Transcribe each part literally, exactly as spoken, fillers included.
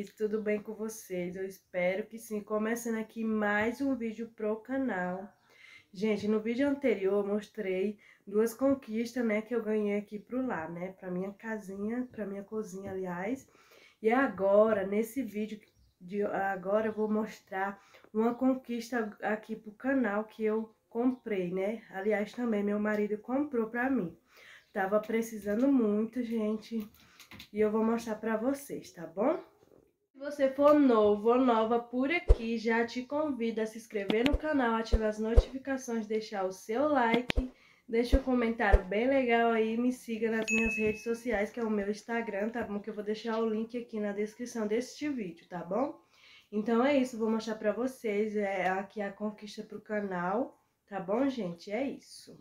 amores, tudo bem com vocês? Eu espero que sim. Começando aqui mais um vídeo pro canal. Gente, no vídeo anterior eu mostrei duas conquistas, né, que eu ganhei aqui pro lar, né, pra minha casinha, pra minha cozinha, aliás. E agora, nesse vídeo de agora, eu vou mostrar uma conquista aqui pro canal que eu comprei, né? Aliás, também meu marido comprou pra mim. Tava precisando muito, gente. E eu vou mostrar pra vocês, tá bom? Se você for novo ou nova por aqui, já te convido a se inscrever no canal, ativar as notificações, deixar o seu like, deixa um comentário bem legal aí, me siga nas minhas redes sociais, que é o meu Instagram, tá bom? Que eu vou deixar o link aqui na descrição deste vídeo, tá bom? Então é isso, vou mostrar pra vocês, é aqui a conquista pro canal, tá bom, gente? É isso.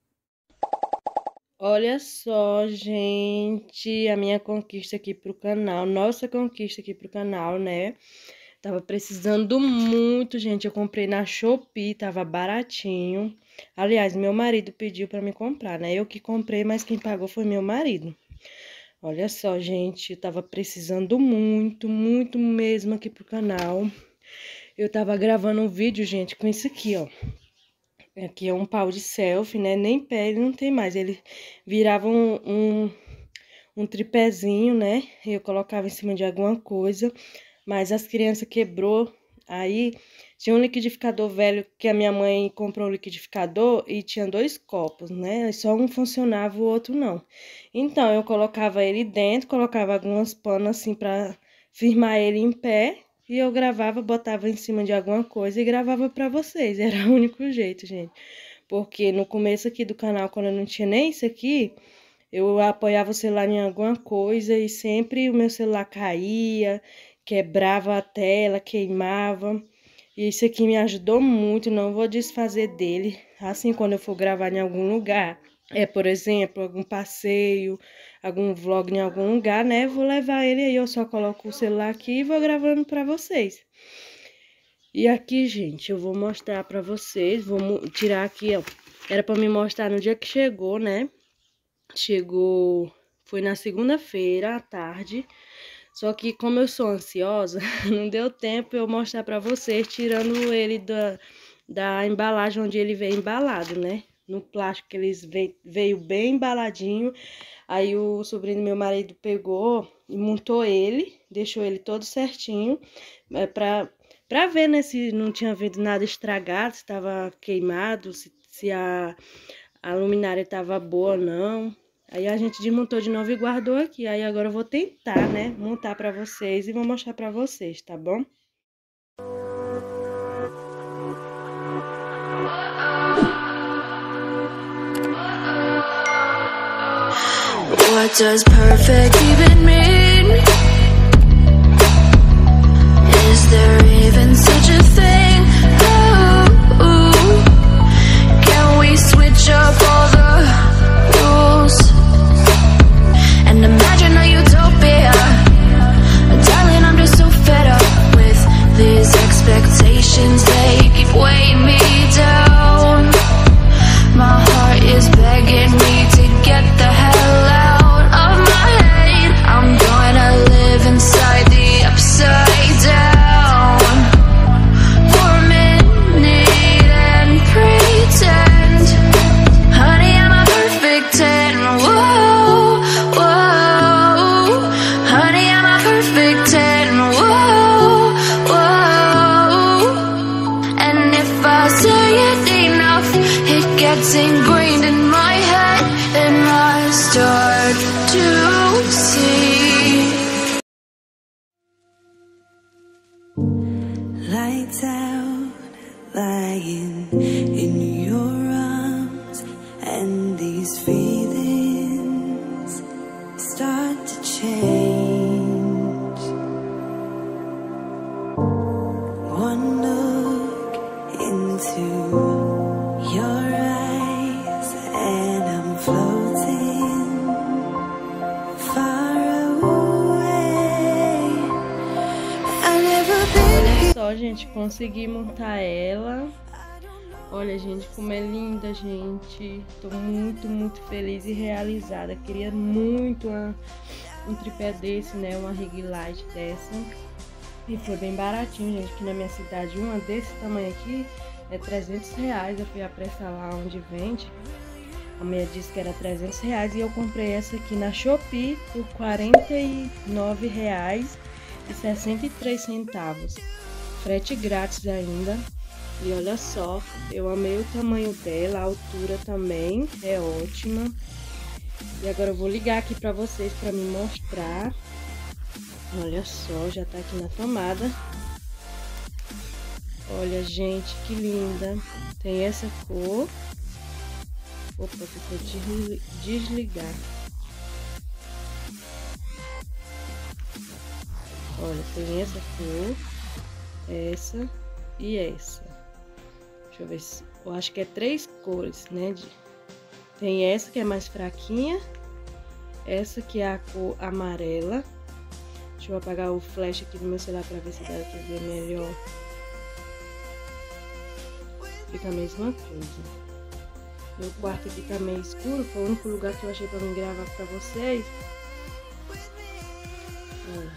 Olha só, gente, a minha conquista aqui pro canal, nossa conquista aqui pro canal, né? Tava precisando muito, gente, eu comprei na Shopee, tava baratinho. Aliás, meu marido pediu pra me comprar, né? Eu que comprei, mas quem pagou foi meu marido. Olha só, gente, eu tava precisando muito, muito mesmo aqui pro canal. Eu tava gravando um vídeo, gente, com isso aqui, ó. Aqui é um pau de selfie, né? Nem pé ele não tem mais. Ele virava um, um, um tripézinho, né? Eu colocava em cima de alguma coisa. Mas as crianças quebrou. Aí tinha um liquidificador velho que a minha mãe comprou um liquidificador e tinha dois copos, né? Só um funcionava, o outro não. Então eu colocava ele dentro, colocava algumas panas assim pra firmar ele em pé. E eu gravava, botava em cima de alguma coisa e gravava pra vocês. Era o único jeito, gente. Porque no começo aqui do canal, quando eu não tinha nem isso aqui, eu apoiava o celular em alguma coisa e sempre o meu celular caía, quebrava a tela, queimava. E isso aqui me ajudou muito, não vou desfazer dele. Assim, quando eu for gravar em algum lugar, é, por exemplo, algum passeio, algum vlog em algum lugar, né? Vou levar ele aí, eu só coloco o celular aqui e vou gravando pra vocês. E aqui, gente, eu vou mostrar pra vocês, vou tirar aqui, ó. Era pra me mostrar no dia que chegou, né? Chegou, foi na segunda-feira à tarde. Só que como eu sou ansiosa, não deu tempo eu mostrar pra vocês, tirando ele da, da embalagem onde ele veio embalado, né? No plástico que eles veio, veio bem embaladinho. Aí o sobrinho do meu marido pegou e montou ele, deixou ele todo certinho, é, pra, pra ver, né, se não tinha havido nada estragado, se tava queimado, se, se a, a luminária tava boa ou não. Aí a gente desmontou de novo e guardou aqui. Aí agora eu vou tentar, né, montar pra vocês e vou mostrar pra vocês, tá bom? What does perfect even mean? Is there even such a thing? Oh, can we switch up all the rules and imagine a utopia? Darling, I'm just so fed up with these expectations. They keep weighing me down. My heart is begging me to get the hell out. Inside the upside down for a minute and pretend, honey, I'm a perfect ten. Whoa, whoa, honey, I'm a perfect ten. Whoa, whoa, and if I say it enough, it gets ingrained in my head, and I start to see lights out, lying in your arms, and these feelings start to change. One look into your eyes and I'm floating far away. I've never been. Só, gente, consegui montar ela. Olha, gente, como é linda, gente. Tô muito, muito feliz e realizada. Queria muito uma, um tripé desse, né? Uma ring light dessa. E foi bem baratinho, gente, que na minha cidade uma desse tamanho aqui é trezentos reais. Eu fui apressar lá onde vende. A mulher disse que era trezentos reais e eu comprei essa aqui na Shopee por quarenta e nove reais e sessenta e três centavos. Frete grátis ainda. E olha só, eu amei o tamanho dela, a altura também é ótima. E agora eu vou ligar aqui pra vocês pra me mostrar. Olha só, já tá aqui na tomada. Olha, gente, que linda. Tem essa cor. Opa, ficou de desligar. Olha, tem essa cor, essa e essa. Deixa eu ver se... Eu acho que é três cores, né? De... Tem essa que é mais fraquinha. Essa que é a cor amarela. Deixa eu apagar o flash aqui do meu celular pra ver se dá pra ver melhor. Fica a mesma coisa. Meu quarto aqui tá meio escuro. Foi o único lugar que eu achei pra mim gravar pra vocês. Olha.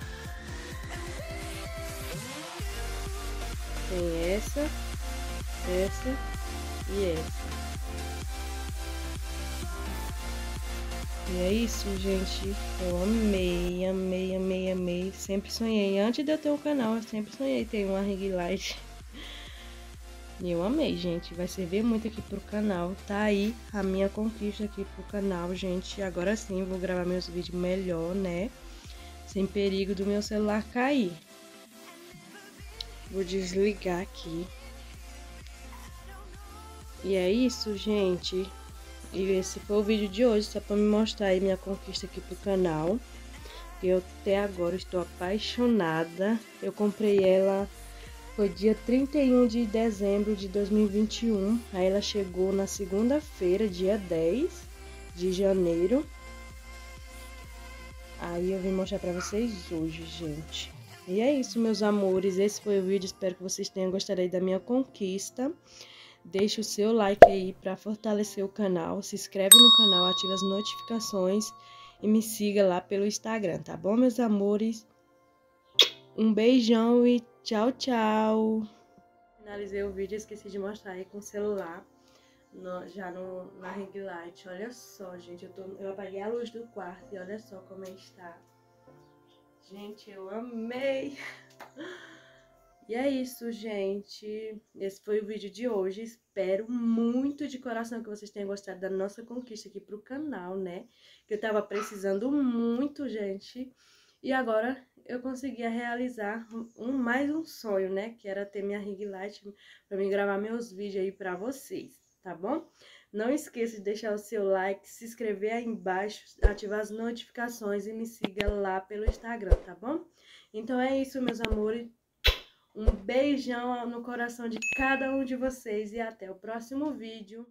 Tem essa, essa e essa. E é isso, gente. Eu amei, amei, amei, amei. Sempre sonhei. Antes de eu ter um canal, eu sempre sonhei ter uma ring light. E eu amei, gente. Vai servir muito aqui pro canal. Tá aí a minha conquista aqui pro canal, gente. Agora sim, vou gravar meus vídeos melhor, né? Sem perigo do meu celular cair. Vou desligar aqui. E é isso, gente. E esse foi o vídeo de hoje, só pra me mostrar aí minha conquista aqui pro canal. Eu até agora estou apaixonada. Eu comprei ela, foi dia trinta e um de dezembro de dois mil e vinte e um. Aí ela chegou na segunda-feira, dia dez de janeiro. Aí eu vim mostrar pra vocês hoje, gente. E é isso, meus amores. Esse foi o vídeo. Espero que vocês tenham gostado aí da minha conquista. Deixe o seu like aí pra fortalecer o canal. Se inscreve no canal, ativa as notificações e me siga lá pelo Instagram, tá bom, meus amores? Um beijão e tchau, tchau. Finalizei o vídeo, esqueci de mostrar aí com o celular. No, já no, na ring light. Olha só, gente. Eu, tô, eu apaguei a luz do quarto e olha só como é que está. Gente, eu amei. E é isso, gente. Esse foi o vídeo de hoje. Espero muito de coração que vocês tenham gostado da nossa conquista aqui pro canal, né? Que eu tava precisando muito, gente. E agora eu consegui realizar um, mais um sonho, né? Que era ter minha ring light pra mim gravar meus vídeos aí pra vocês, tá bom? Não esqueça de deixar o seu like, se inscrever aí embaixo, ativar as notificações e me siga lá pelo Instagram, tá bom? Então é isso, meus amores. Um beijão no coração de cada um de vocês e até o próximo vídeo.